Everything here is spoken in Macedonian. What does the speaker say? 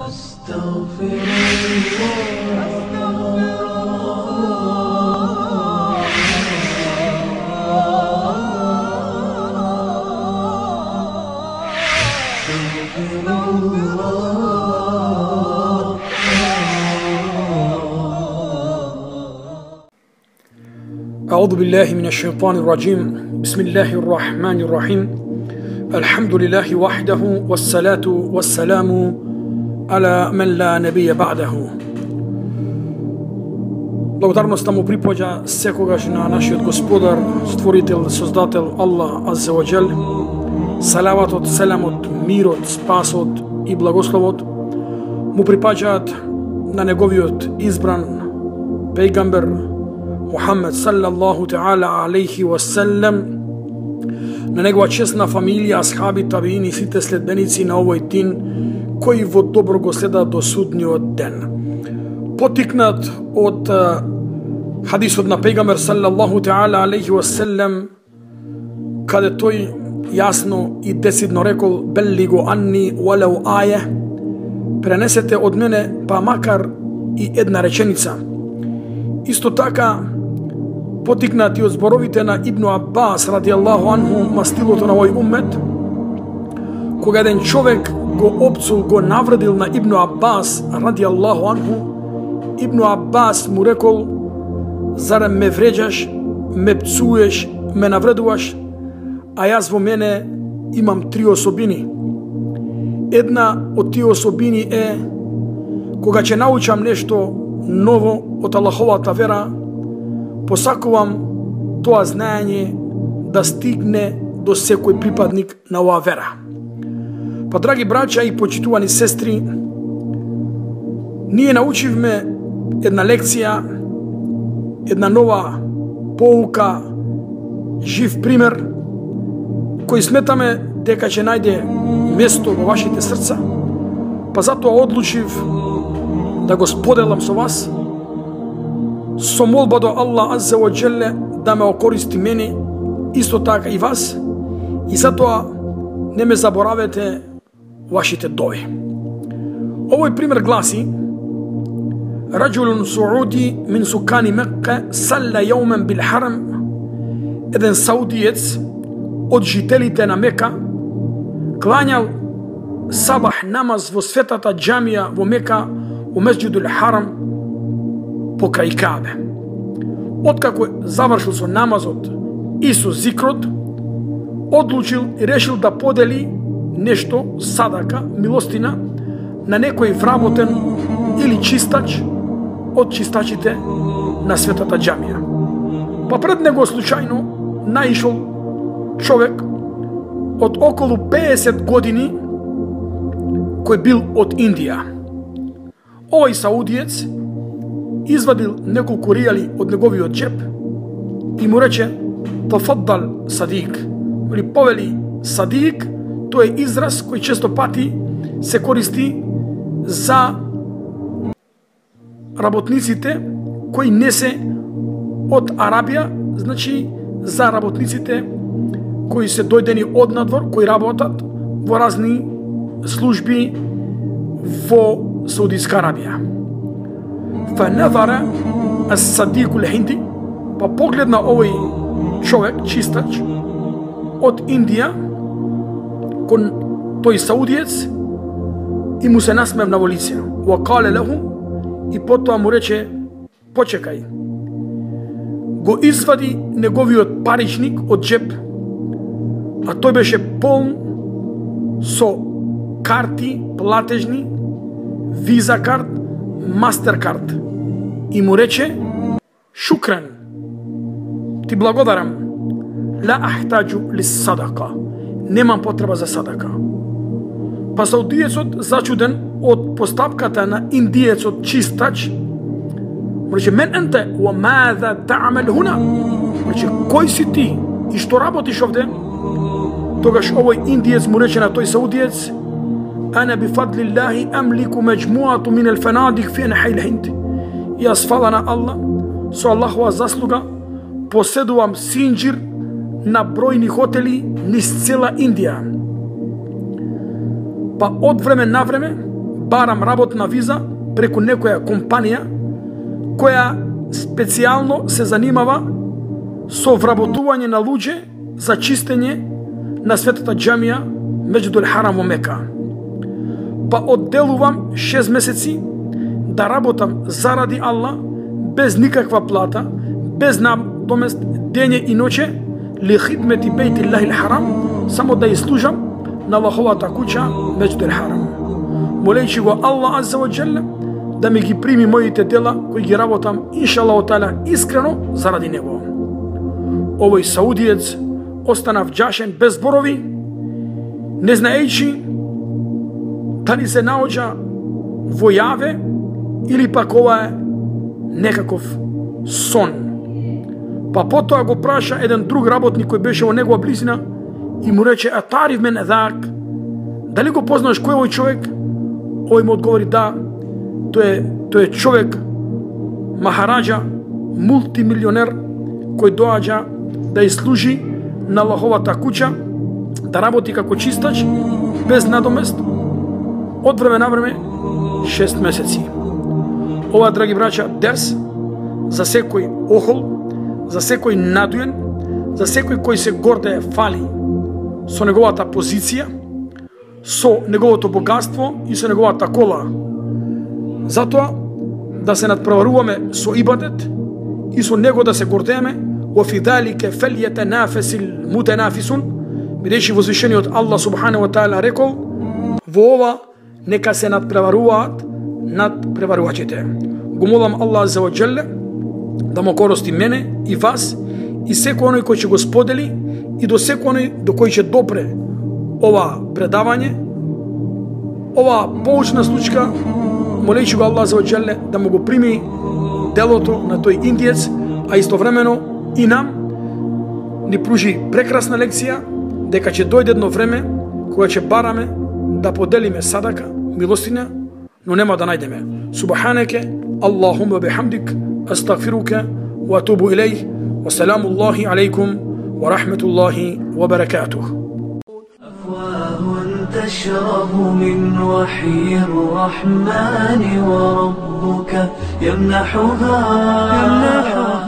أستغفر أعوذ بالله من الشيطان الرجيم. بسم الله الرحمن الرحيم. الحمد لله وحده والصلاة والسلام على من لا نبي بعده. Благодарност му припоѓа секогаш на нашиот Господар, Створител, Создател, Аллах Азза ва Џел. Салаватот, селамот, мирот, спасот и благословот му припаѓаат на неговиот избран пејгамбер Мухаммед саллаллаху таала алейхи васелем, на негова чесна фамилија, асхаби, табиини, сите следбеници на овој дин кои во добро го следат до судниот ден. Потикнат од хадисот на пејгамбер саллаллаху таала алейхи васелем, каде тој јасно и децидно рекол: беллигу анни валау аје, пренесете од мене па макар и една реченица. Исто така потикнати од зборовите на Ибн Аббас радијаллаху анху, мастилото на овој уммет, кога еден човек го опцул, го навредил на Ибн Аббас радијаллаху анху, Ибн Аббас му рекол: зарем ме вреđаш, ме пцуеш, ме навредуваш, а јас во мене имам три особини. Една од тие особини е кога ќе научам нешто ново од Аллаховата вера, посакувам тоа знаење да стигне до секој припадник на оваа вера. Па, драги браќа и почитувани сестри, ние научивме една лекција, една нова поука, жив пример, кој сметаме дека ќе најде место во вашите срца, па затоа одлучив да го споделам со вас, со молба до Аллах Азза ва Џеле да ме окористи мене, исто така и вас, и затоа не ме заборавете вашите дови. Овој пример гласи: раджулун сууди мин сукани Мекке салла јаумен бил харам. Еден саудиец од жителите на Мека клањал сабах намаз во светата џамија во Мека, во месџидул Харам, покрај Каабе. Откако завршил со намазот и со зикрот, одлучил и решил да подели нешто садака, милостина, на некој вработен или чистач од чистачите на светата џамија. Па пред него случајно наишол човек од околу 50 години кој бил од Индија. Овој саудиец извадил неколку ријали од неговиот џеб и му рече: тафаддал садик, или повели садик. Тој е израз кој често пати се користи за работниците кои не се од Арабија, значи за работниците кои се дојдени од надвор, кои работат во разни служби во Саудиска Арабија. Фаназара ас-садику л-хинди, па погледна овој човек, чистач од Индија, кон тој саудиец и му се насмевна во лице. Ва кале леху, и потоа му рече: почекај. Го извади неговиот паричник од џеб, а тој беше полн со карти платежни, виза карт, мастер карт, и му рече: шукран, ти благодарам, ла ахтаджу ли садака, немам потреба за садака. Па саудиецот, зачуден од постапката на индиецот чистач, му рече: мен енте, ва маза та'мел хуна, му рече: кој си ти и што работиш овде? Тогаш овој индиец му рече на тој саудиец: ана би фадлиллахи амлику меđмуату мин ал фанадик фи анхаил хинд. Јас, фала на Аллах, со Аллахова заслуга поседувам синџир на бројни хотели низ цела Индија. Па од време на време барам работна виза преку некоја компанија која специјално се занимава со вработување на луѓе за чистење на светата џамија Месџидул Харам во Мека. Па одделувам 6 месеци да работам заради Аллах, без никаква плата, без надомест, дење и ноќе, ли хидмети бейтиллахил харам, само да служам на Аллаховата куќа Месџидул Харам, молејќи го Аллах азза ва џелле да ми ги прими моите дела кои ги работам иншаллаху таала искрено заради него. Овој саудиец останав џашен без зборови, не знаејќи дали се наоѓа во јаве или пак ова е некаков сон. Па потоа го праша еден друг работник кој беше во негова близина и му рече: "А тариф мен едак, дали го познаш кој е овој човек?" Овој му одговори: "Да, тој е човек махараџа, мултимилионер кој доаѓа да служи на Аллаховата куќа, да работи како чистач без надомест од време на време 6 месеци." Ова, драги браќа, дерс за секој охол, за секој надуен, за секој кој се гордее, фали со неговата позиција, со неговото богатство и со неговата кола. Затоа да се надпреваруваме со ибадет и со него да се гордееме. وفي ذلك فليتنافس المتنافسون, бидејќи возвишениот Аллах субханаху ва таала рекол: во ова нека се надпреваруваат надпреварувачите. Го молам Аллах азза ва џелле да му користи мене и вас и секој оној кој ќе го сподели и до секој оној до кој ќе допре ова предавање, ова поучна случка, молејќи го Аллах азза ва џелле да му го прими делото на тој индиец, а истовремено и нам ни пружи прекрасна лекција дека ќе дојде едно време кога ќе бараме да поделиме садака, милостина, но нема да најдеме. Субханеке Аллахума бихамдик, астагфирука ва атубу илејх, ва саламу Аллахи алейкум ва рахметуллахи ва баракатух. تشرب من وحي الرحمن وربك يمنحها